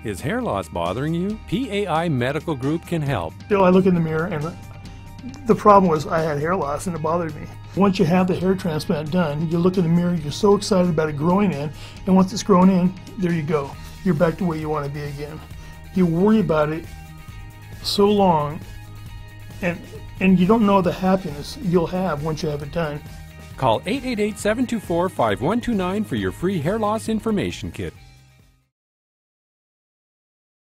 Is hair loss bothering you? PAI Medical Group can help. Still, I look in the mirror and the problem was I had hair loss and it bothered me. Once you have the hair transplant done, you look in the mirror, you're so excited about it growing in, and once it's grown in, there you go. You're back to where you want to be again. You worry about it so long, and you don't know the happiness you'll have once you have it done. Call 888-724-5129 for your free hair loss information kit.